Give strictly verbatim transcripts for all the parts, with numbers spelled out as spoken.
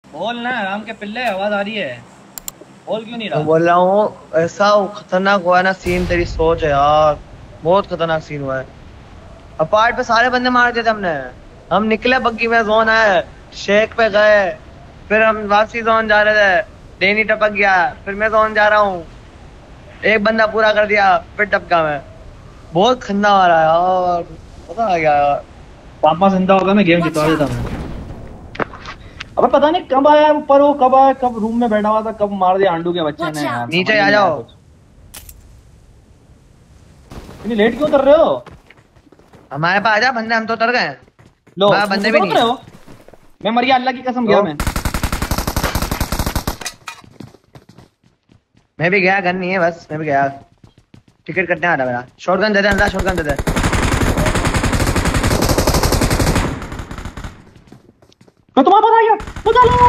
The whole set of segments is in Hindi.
बोल ना आराम के पिल्ले, आवाज आ रही है, बोल क्यों नहीं रहा? मैं बोल रहा हूँ ऐसा खतरनाक हुआ है ना सीन, तेरी सोच है यार। बहुत खतरनाक सीन हुआ है। अपार्ट पे सारे बंदे मार दिए थे हमने। हम निकले बग्गी में, जोन आए, शेख पे गए, फिर हम वापसी जोन जा रहे थे, डेनी टपक गया, फिर मैं जोन जा रहा हूँ, एक बंदा पूरा कर दिया, फिर टपका मैं। बहुत खंदा मारा यार, पता आ गया यार। पापा जिंदा होगा मैं गेम Watch जितवा देता out! हूँ। अबे पता नहीं कब आया ऊपर वो, कब आया, कब रूम में बैठा हुआ था, कब मार दिया आंडू के बच्चे Watch ने यार, out! समझ नीचे में आ नहीं आया जाओ। कुछ। इतनी लेट क्यों उतर रहे हो? हमारे पास आ जा बंदे, हम तो उतर गए। लो हमारे तुम बंदे भी उतर नहीं रहे है हो? मैं मर गया, अल्लाह की कसम तो। गया मैं। मैं भी गया, गन नहीं है बस, मैं भी गया। टिकट कटने आ रहा मेरा। शॉटगन दे दे अंदर, शॉटगन दे दे। मैं तुम्हारे पास आ गया, बचा लो।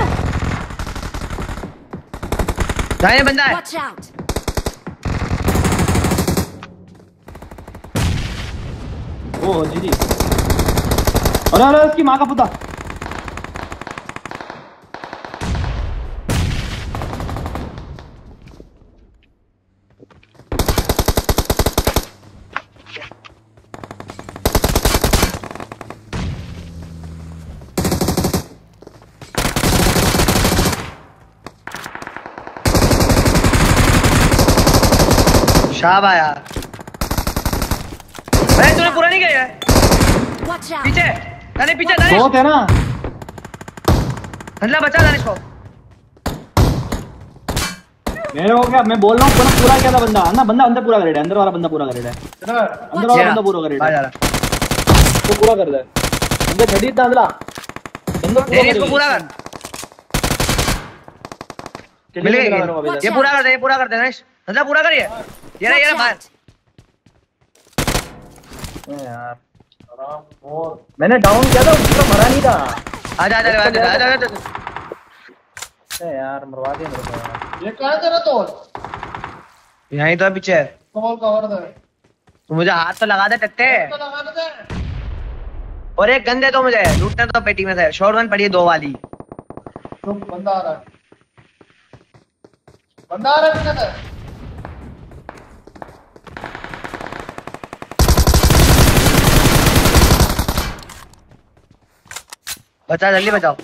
दाहिने बंदा है। Watch out! ओ जी जी। अरे अरे उसकी माँ का पुता। शाब आया। अरे तूने पूरा नहीं किया है। Watch out! पीछे दानिश, पीछे दानिश। बहुत है ना। हल्ला बचा दानिश को। मेरे हो गया, मैं बोल रहा हूँ पूरा पूरा किया था बंदा ना, बंदा अंदर पूरा करेगा, अंदर वाला बंदा पूरा करेगा, अंदर वाला बंदा पूरा करेगा। बाहर जा रहा। तो पूरा कर दे अंदर छड़ी दांदला, अंदर पूरा दानिश को पूरा कर। मिल गई किल। ये पूरा कर दे, ये पूरा कर दे दानिश, हल्ला पूरा करिए। ये रहा, ये रहा बाहर। यार मैंने डाउन किया था, उसका मरा नहीं था। आजा आजा आजा आजा आजा। ए यार मरवा दिया मेरे को यार। ये कहां तेरा तो यहीं तो है पीछे। कॉल कवर दे तू मुझे हाथ तो लगा दे टट्टे। तो लगा दे। और एक गन दे दो मुझे, लूटने तो पेटी में से शॉटगन पड़ी है दो वाली। तो बंदा आ रहा है, बंदा आ रहा है पीछे से। बचा, जल्दी बचाओ।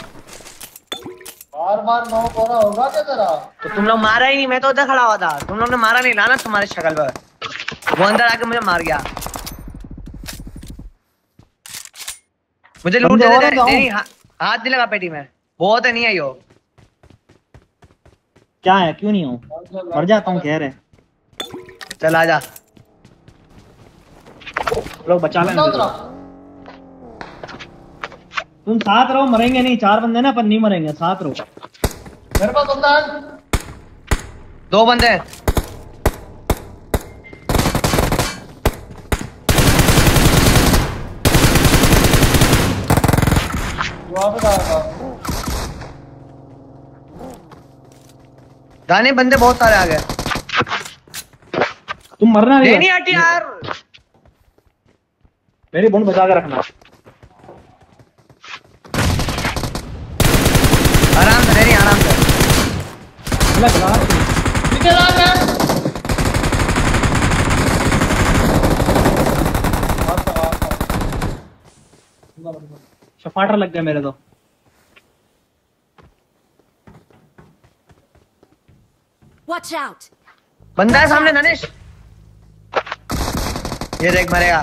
बार बार नौ कोरा होगा क्या तेरा? तो तुम लोग मारा ही नहीं, मैं तो उधर खड़ा हुआ था, तुम लोग ने मारा नहीं, लाना तुम्हारे शक्ल पर। वो अंदर आके मुझे मार गया। मुझे लूट दे दे। नहीं हाथ नहीं लगा पेटी में, बहुत है, नहीं आई हो। क्या है, क्यों नहीं हूँ, मर जाता हूँ कह रहे। चल आजा, लोग बचा लेंगे। उतरा तुम साथ रहो, मरेंगे नहीं, चार बंदे ना, पर नहीं मरेंगे, साथ रहो। मेरे पास बंदा है, दो बंदे हैं। वापस आएगा। गाने बंदे बहुत सारे आ गए। तुम मरना नहीं, नहीं आती यार। मेरी बूंद बचा के रखना। आराम से, नहीं आराम से। निकल आ गया। शफाटर लग गया मेरे तो। Watch out! बंदा है सामने ननिश, ये देख मरेगा।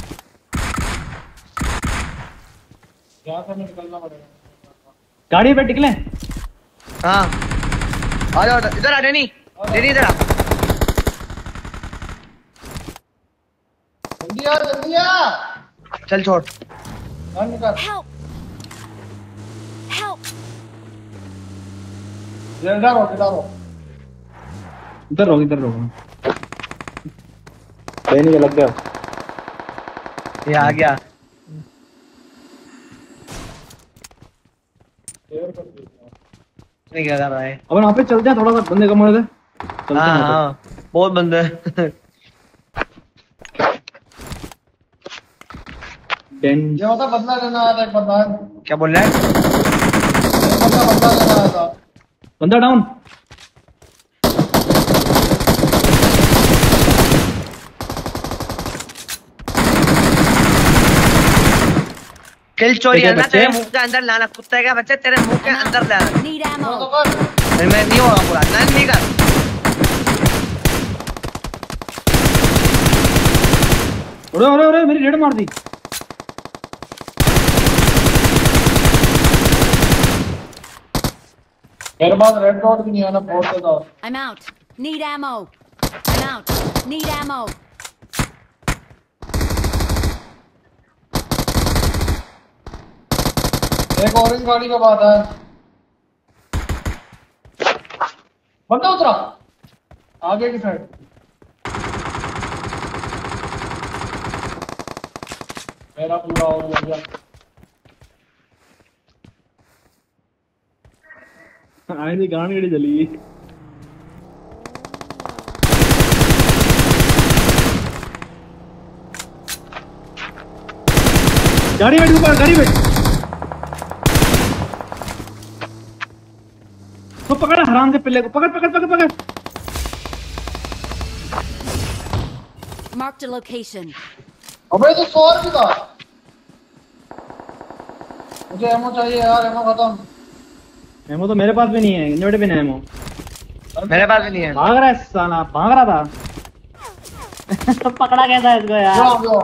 यहाँ से निकलना पड़ेगा। गाड़ी पे टिकले। हाँ आ जाओ इधर, आ डेनी, डेनी इधर आ। जल्दी आ, जल्दी आ। चल छोड़। बाहर निकल। Help! Help! इधर रहो, इधर रहो। इधर रहो, इधर रहो। नहीं लग गया, ये आ गया। नहीं क्या कर रहा है। अब वहाँ पे चलते हैं, थोड़ा सा बंदे कम हो रहे थे। हाँ हाँ बहुत बंदे। ये होता बदला लेना आ रहा है, एक बंदा है। क्या बोल रहा है? एक बंदा बंदा डाउन। किल चोरी ठीक है है ना, बच्चे। तेरे मुंह के अंदर लाना, कुत्ते का बच्चे तेरे मुंह के अंदर लाना। Need तो ammo. कर फिर मैं नहीं होगा पूरा, नन नहीं कर। अरे अरे अरे मेरी रेड मार दी। मेरे पास रेड डॉट भी नहीं है ना, बहुत ज्यादा। I'm out. Need ammo. I'm out. Need ammo. एक ऑरेंज गाड़ी का बात है। बंदा उतरा आगे की साइड। मेरा पूरा हो गया। आईने गाड़ी गाड़ी चली गई। गाड़ी बैठ ऊपर, गाड़ी बैठ। तो पकड़ हराम से पिल्ले को, पकड़ पकड़ पकड़ पकड़। Marked a location. अबे तो सौ रुपये था। मुझे एमो चाहिए यार, एमो खत्म। एमो तो मेरे पास भी नहीं है, इन्वर्टर भी नहीं है एमो। मेरे पास भी नहीं है। भाग रहा है साला, भाग रहा था। तो पकड़ा कैसा है इसको यार? जाओ जाओ।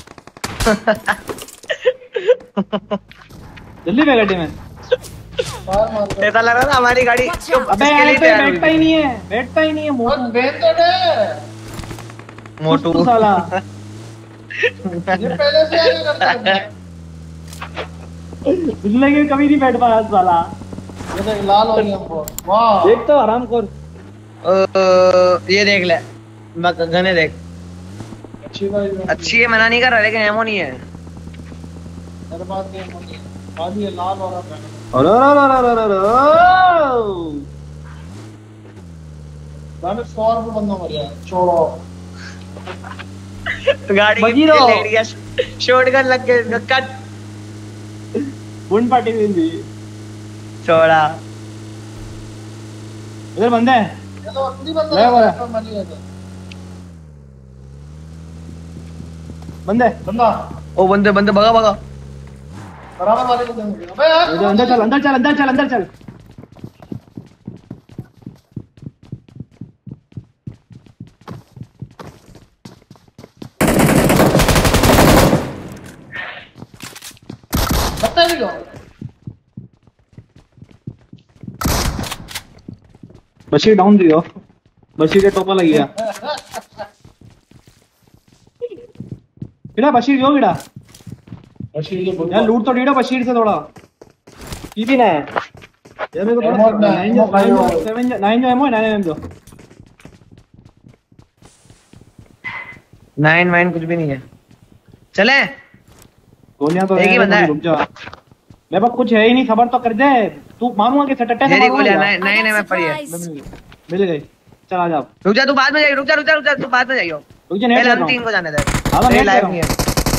जल्दी बैठ गाड़ी में। मार मार के। ऐसा लग रहा था हमारी गाड़ी Watch क्यों out. अबे इसके यार लिए पे तैयार हुई बैठता ही नहीं है, बैठता ही नहीं है बस मोटू। बेच तो दे। मोटू कुछ तो साला। ये पहले से आगे करता है। जिंदगी में कभी नहीं बैठ पाया साला। ये देख लाल हो गई हमको। वाह देख तो आराम कर। अ, ये देख ले, मैं गने देख, अच्छी भाई। अच्छी है, मना नहीं कर रहा, लेकिन एमो नहीं है। मेरे पास गेम हो गई। बाकी ये लाल हो रहा है। अरे अरे अरे अरे अरे। मैंने सौ रुपये बंदा मर गया। छोड़ो। गाड़ी बगी की रहो। लेट गया, शॉटगन लग गया, कट बुन पार्टी में भी। छोड़ा। इधर बंदे हैं। ये तो असली बंदा ले वो है। है, मर गया था। बंदे। बंदा ओ बंदे बंदे भगा भगा। बराबर वाले को देंगे। अबे यार इधर अंदर चल, अंदर चल, अंदर चल, अंदर चल। बत्ता भी क्यों? बशीर डाउन दियो। बशीर के टोपा लग गया। किड़ा बशीर जो किड़ा बशीर ये यार लूट तो डीडो बशीर से थोड़ा की भी ना है यार। मेरे को एमो थोड़ा ना, नाइन एमो जो खाई नाइन हो। जो सेवन जो नाइन जो एमो है, नाइन एम जो नाइन वाइन कुछ भी नहीं है, चले। गोलियां तो एक ही है, बंदा है। रुक जा। मेरे पास कुछ है ही नहीं, खबर तो कर दे। तू मारूंगा कि सटट्टे से मेरी मारूंगा गोलियां क्या? नाइन I नाइन got में पड़ी है। supplies. मिल गई। चल आ जा। रुक जा, तू बाद में जाइए, रुक जा रुक जा रुक जा, तू बाद में जाइयो, रुक जा, नेट पहले कर हम रहा तीन हूं। को जाने दे। हाँ, मेरी नेट कर लाइफ रहा नहीं है।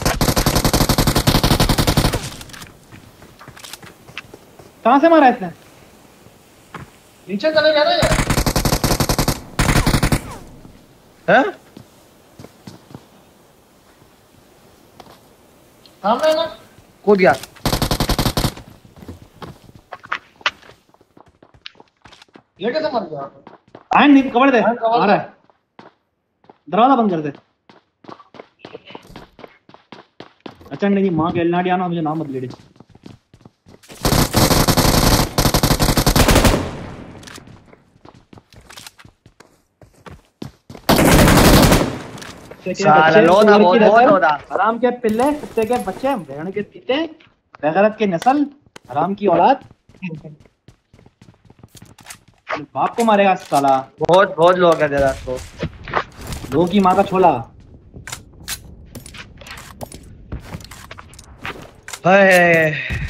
कहां से मारा इसने? नीचे चले गया ना ये। हैं? सामने है ना। कूद गया। ये कैसे मर गया? आयन नहीं कवर दे। आयन कवर आ रहा है। दरवाजा बंद कर दे। अच्छा नहीं मां के एलनाडी आना, मुझे नाम मत ले। साला लोदा बहुत बहुत लोदा। हराम के पिल्ले, कुत्ते के बच्चे, भेड़ के तीते, बेगैरत की नस्ल, हराम की औलाद। बाप को मारेगा साला। बहुत बहुत लोग है तेरा तो। दो की माँ का छोला। हाय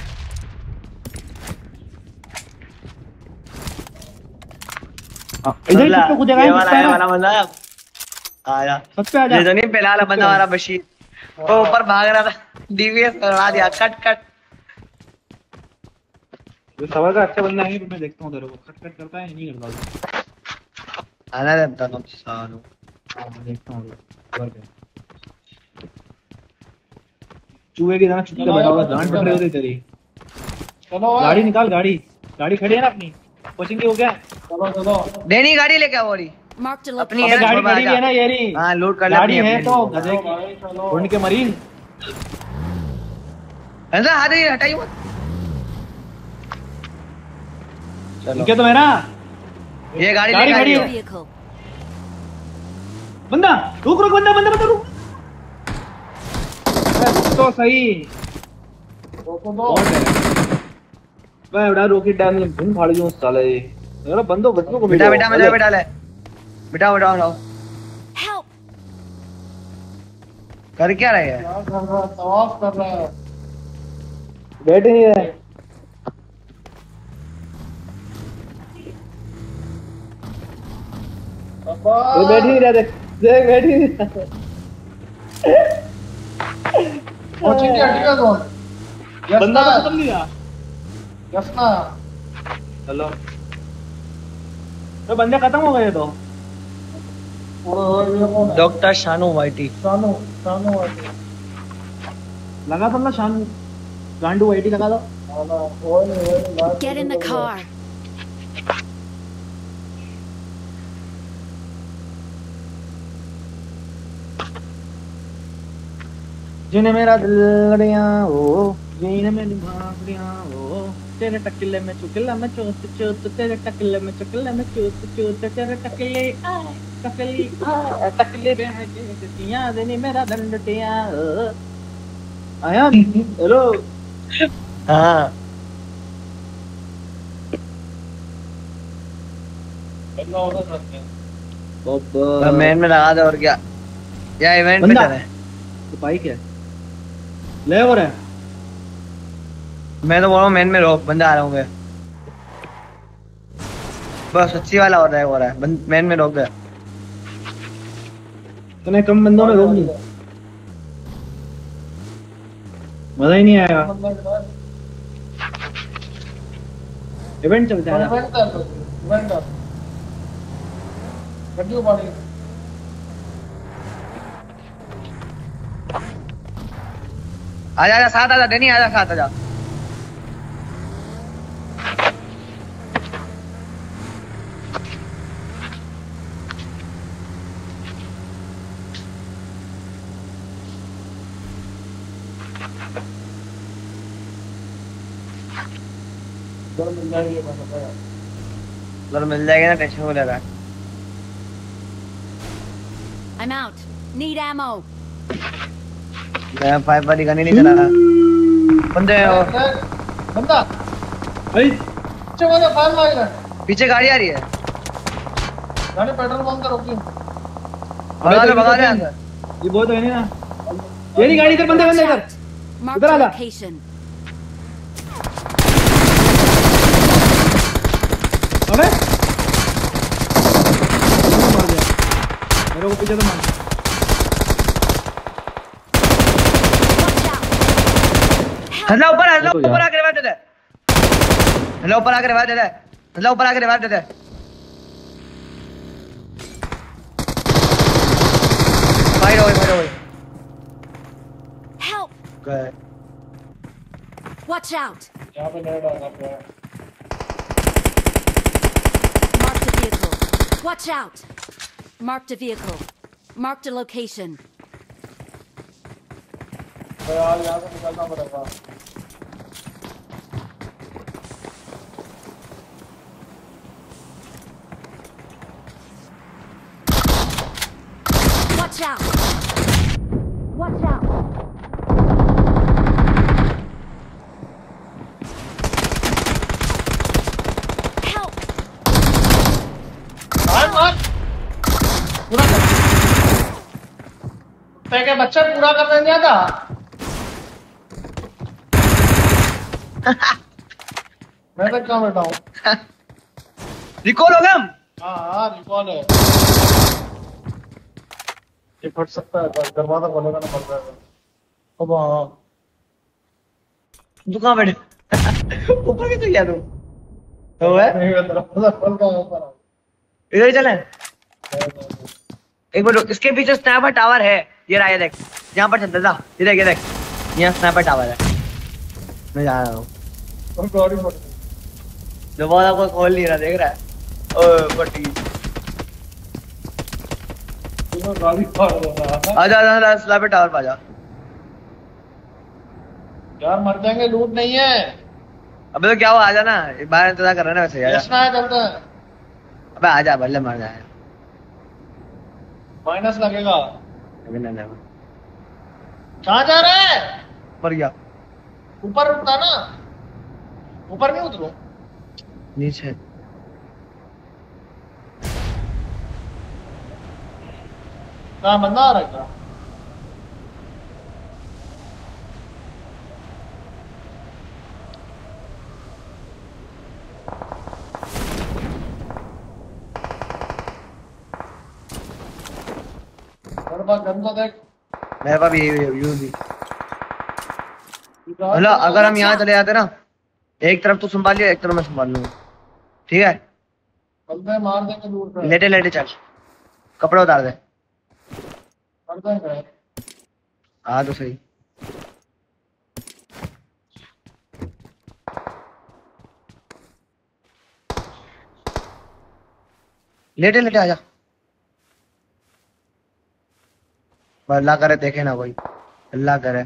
इधर ही छत पे कूदेगा, ये छत वाला पे ये आ वाला बंदा आया। छत पे आ जा। ये तो नहीं पहला वाला बंदा हमारा बशीर, वो ऊपर भाग रहा था, डीवीएस करवा दिया, कट कट। जो सवा का अच्छे बंदे आएंगे तो मैं देखता हूँ तेरे को खट खट करता है नहीं करता। आना देता तुम सालों। हाँ मैं देखता हूँ खबर क्या। चूहे की तरह चुप के बैठा होगा जान पट रही होती तेरी। चलो गाड़ी निकाल गाड़ी गाड़ी खड़ी है ना अपनी कोचिंग की हो गया। चलो चलो देनी गाड़ी लेके आओ वाली Marked a अपनी location. है ना, गाड़ी छोड़ खड़ी भी है ना ये रही। हाँ लूट कर ले गाड़ी अपनी है अपनी। तो गधे चलो भाई की चलो। ढूंढ के मरीन। अंदर हाथ ही हटाई मत। चलो इनके तो है ना ये गाड़ी गाड़ी लेके खड़ी आई है। हो। Vehicle. बंदा रुक रुक बंदा बंदा बंदा रुक। अरे रुक तो सही। रोको दो। बहुत है मैं बड़ा रोकी डैम में घूम फाड़ गया उस साले यार बंदो बंदो को बेटा बेटा मजा बेटा ले बेटा बेटा उठाओ। Help! कर क्या रहे हैं? क्या कर रहा है? तवाफ कर रहा है। बैठ ही है। अब्बा ये बैठ ही नहीं रहा देख देख बैठ ही नहीं रहा। कोचिंग की हड्डी का जोन। यस बंदा ना तो खत्म नहीं रहा। यस ना। चलो तो बंदे खत्म हो गए तो ओए ओए ये कौन है? डॉक्टर शानू वाइटी। शानू शानू है। लगा तो ना शान गांडू आईटी लगा दो। आना ओए ओए Get in the car. जिन्हें मेरा दिल लड़िया ओ जिन्हें मेरी भागड़िया ओ तेरे टकले में चुकला में चोत चोत तेरे टकले में चुकला में चोत चोत तेरे टकले आए टकली आए टकले में है किसियां देनी मेरा दंडटिया आया हेलो हाँ बंदा होता सकते हैं। बाबा मैन में लगा दे और क्या या इवेंट पे बंदा। चले। तो बाइक है ले हो रहा है मैं तो बोल रहा हूँ मैन में रोक बंदा आ रहा हूँ मैं। बस अच्छी वाला हो रहा है हो रहा है मैन में रोक दे। तूने कम बंदों में रोक दी मजा ही नहीं आएगा। बंदा किधर? इवेंट चलता है ना इवेंट कर इवेंट कर। गड्डी उपाड़ी। आजा आजा साथ आजा डेनी आजा साथ आजा। उधर मिल जाएगी बंदा। उधर मिल जाएगा ना टेंशन हो लेगा। I'm out. Need ammo. मैं फाइव वाली गन ही नहीं चला रहा। बंदे हो बंदा भाई पीछे वाले फायर मार रहा है। पीछे गाड़ी आ रही है। गाड़ी पेट्रोल पंप पे रोकी। भगा ले भगा ले अंदर। ये बहुत है ना ये नहीं गाड़ी इधर बंदे बंदे इधर Marked इधर a आजा। location. अबे मार दिया मेरे को पीछे तो मार Watch out. हल्ला ऊपर हल्ला देखो ऊपर यार। आके रिवाइव दे दे। हल्ला ऊपर आके रिवाइव दे दे। हल्ला ऊपर आके रिवाइव दे दे। फाइट हो गई फाइट हो गई। Help. गए। Watch out. यहाँ पे नेट आ रहा है। Marked a vehicle. Watch out. Marked a vehicle. Marked a location. तो यार यहाँ से निकलना पड़ेगा। Watch out. Watch out. Help. मार मार। पूरा कर। कुत्ते के बच्चे पूरा करने नहीं आता। मैं तो क्या बैठा हूँ। रिकॉल हो गया हम। हाँ हाँ रिकॉल है। ये फट सकता है पर दरवाजा खोलेगा ना पड़ जाएगा। अब हाँ तू कहाँ बैठे? ऊपर कैसे गया तू? तो है नहीं मैं दरवाजा खोल के ऊपर आ इधर ही चले। एक मिनट, इसके पीछे स्नाइपर टावर है। ये रहा, ये देख, यहाँ पर चलता था। ये देख, ये देख, यहाँ स्नाइपर टावर है। मैं जा रहा हूँ। और गाड़ी पड़ गई। दरवाजा कोई खोल नहीं रहा, देख रहा है। ओए पट्टी। तूने गाड़ी फाड़ रहा है। आजा आजा आजा, स्नाइपर टावर पे आजा। यार मर जाएंगे, लूट नहीं है। अबे तो क्या हुआ, आजा ना, बाहर इंतजार कर रहा है ना वैसे। आजा, यशना है, चलता है। अबे आजा, बल्ले मर जाए। माइनस लगेगा। अबे नहीं नहीं, कहाँ जा रहे हैं? मर गया। ऊपर उठता ना, ऊपर नहीं उतरू। नीचे कहाँ बंदा आ रहा है क्या? मेरे पास गन तो देख। मेरे पास भी यू भी। हेलो, अगर हम यहाँ चले जाते ना, एक तरफ तू संभाल लियो, एक तरफ मैं संभाल लूंगा, ठीक है? बंदे मार देंगे दूर से। लेटे लेटे चल, कपड़े उतार दे। कर देंगे। हाँ तो सही। लेटे लेटे आजा। अल्लाह करे देखे ना कोई, अल्लाह करे।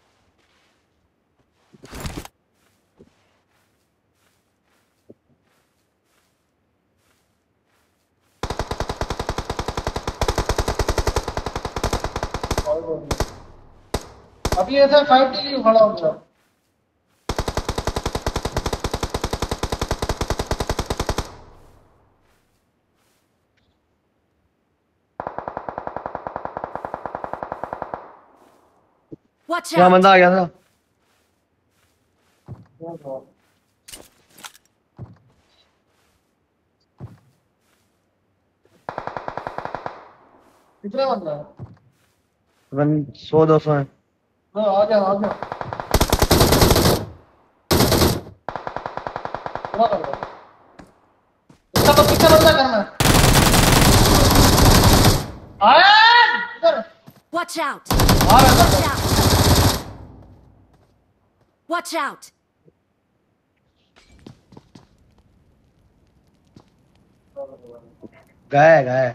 अभी ऐसा फाइव टी क्यों खड़ा हो गया? Watch यहाँ out! बंदा आ गया था। कितने बंदा है? वन सौ दो सौ है। लो, आ जा आ जा। पूरा कर दो। कितना बंदा कितना बंदा घर में? आया इधर। Watch out! आ रहा Watch है। out! Watch out! गए गए।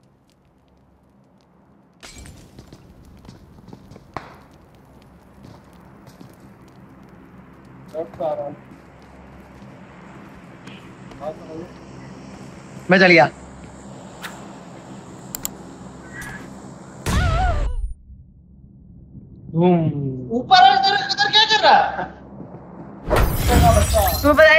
आ रहा है। मैं चल गया। ऊपर इधर इधर क्या कर रहा है? बच्चा तुम्हें पता है